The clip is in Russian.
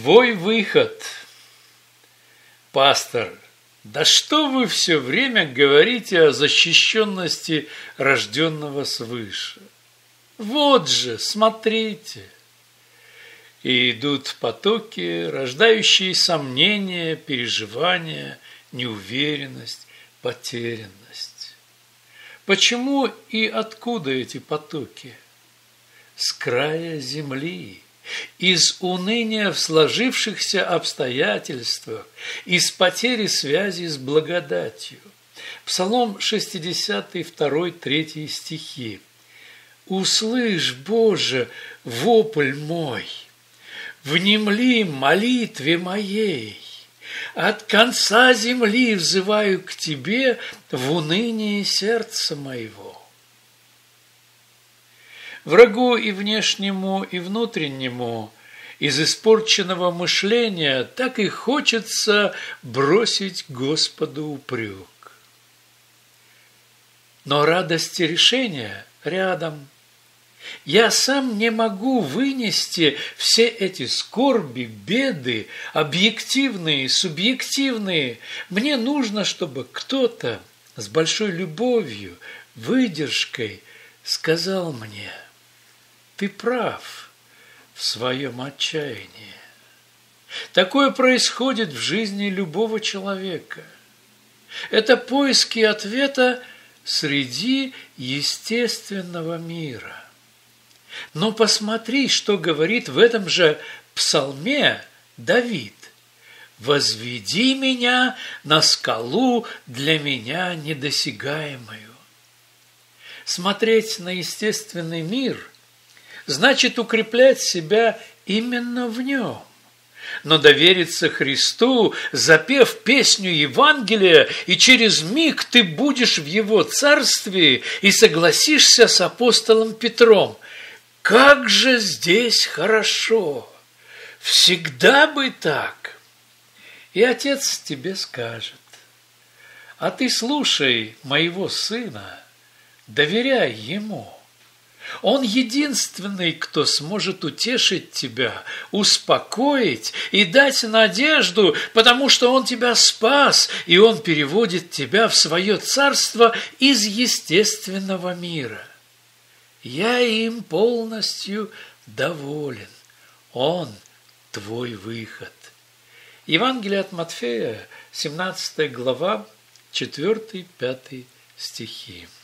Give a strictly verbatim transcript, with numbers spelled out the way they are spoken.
Твой выход. Пастор, да что вы все время говорите о защищенности рожденного свыше? Вот же, смотрите. И идут потоки, рождающие сомнения, переживания, неуверенность, потерянность. Почему и откуда эти потоки? С края земли, из уныния в сложившихся обстоятельствах, из потери связи с благодатью. Псалом шестидесятый, второй, третий стихи. «Услышь, Боже, вопль мой, внемли молитве моей, от конца земли взываю к Тебе в унынии сердца моего». Врагу и внешнему, и внутреннему из испорченного мышления так и хочется бросить Господу упрек. Но радости решения рядом. Я сам не могу вынести все эти скорби, беды, объективные, субъективные. Мне нужно, чтобы кто-то с большой любовью, выдержкой сказал мне: ты прав в своем отчаянии. Такое происходит в жизни любого человека. Это поиски ответа среди естественного мира. Но посмотри, что говорит в этом же псалме Давид. «Возведи меня на скалу для меня недосягаемую». Смотреть на естественный мир значит укреплять себя именно в нем. Но довериться Христу, запев песню Евангелия, и через миг ты будешь в Его царстве и согласишься с апостолом Петром. Как же здесь хорошо! Всегда бы так! И Отец тебе скажет: а ты слушай моего сына, доверяй Ему. Он единственный, кто сможет утешить тебя, успокоить и дать надежду, потому что Он тебя спас, и Он переводит тебя в свое царство из естественного мира. Я им полностью доволен. Он твой выход. Евангелие от Матфея, семнадцатая глава, четвёртый-пятый стихи.